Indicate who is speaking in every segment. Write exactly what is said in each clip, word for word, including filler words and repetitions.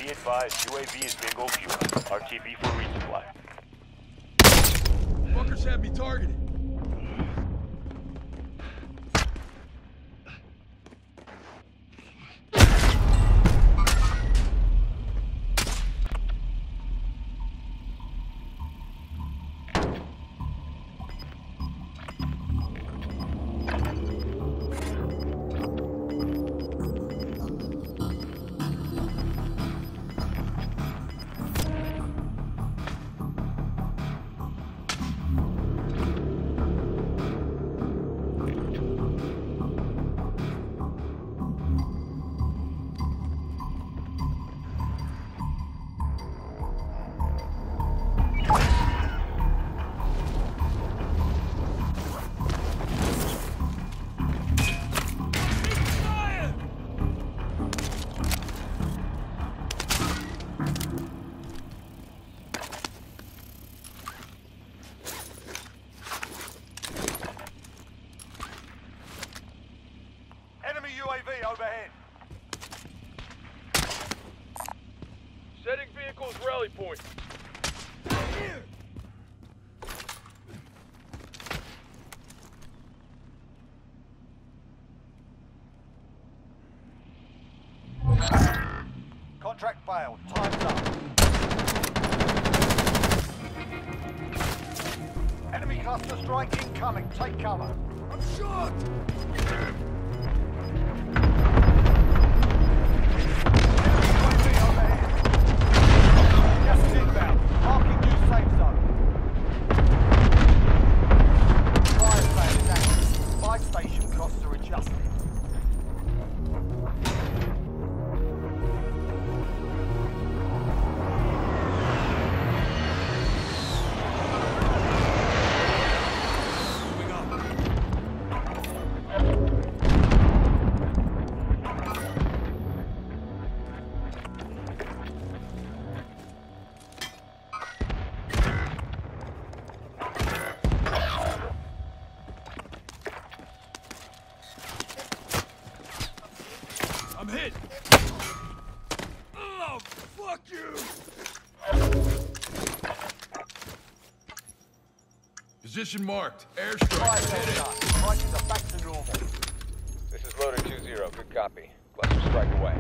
Speaker 1: Be advised, U A V is bingo fuel. R T B for resupply.
Speaker 2: Fuckers have me targeted.
Speaker 1: U A V overhead.
Speaker 2: Setting vehicles rally point. Here.
Speaker 1: Contract failed. Time's up. Enemy cluster strike incoming. Take cover.
Speaker 2: I'm shot! I'm hit! Oh, fuck you! Position marked. Airstrike.
Speaker 1: Prices are back to normal.
Speaker 3: This is Loader two zero. Good copy. Cluster strike away.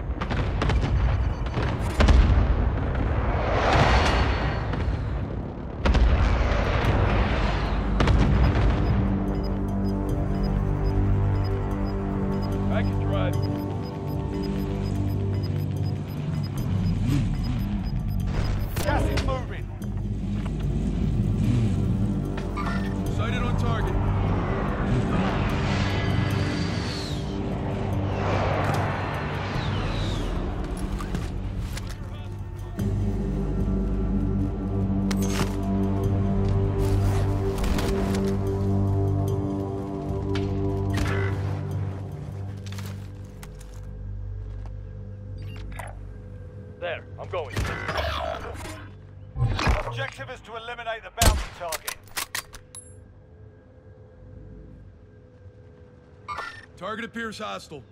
Speaker 2: I can drive.
Speaker 1: Gas is moving.
Speaker 2: Sighted on target.
Speaker 1: There, I'm going. Objective is to eliminate the bounty target.
Speaker 2: Target appears hostile.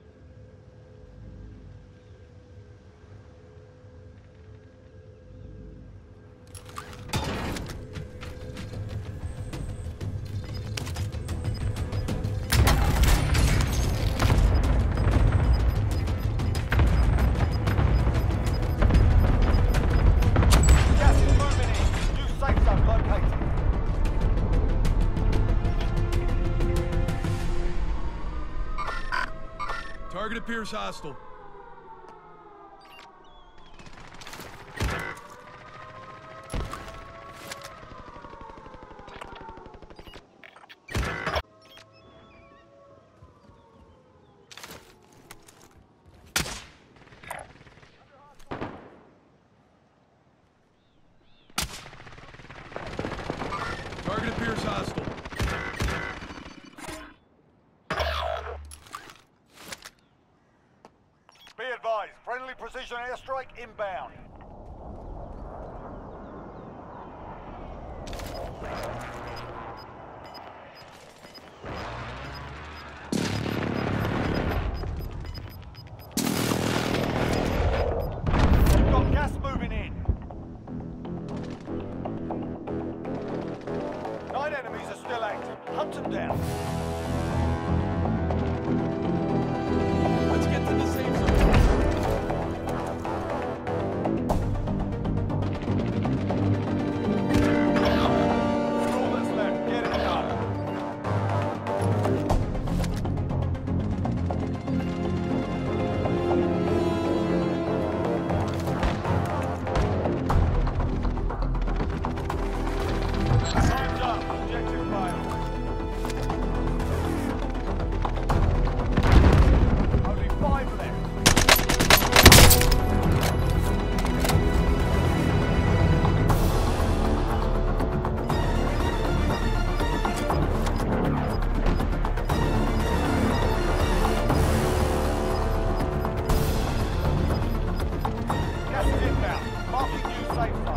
Speaker 2: Target appears hostile. Target appears hostile.
Speaker 1: Be advised, friendly precision airstrike inbound. You've got gas
Speaker 4: safe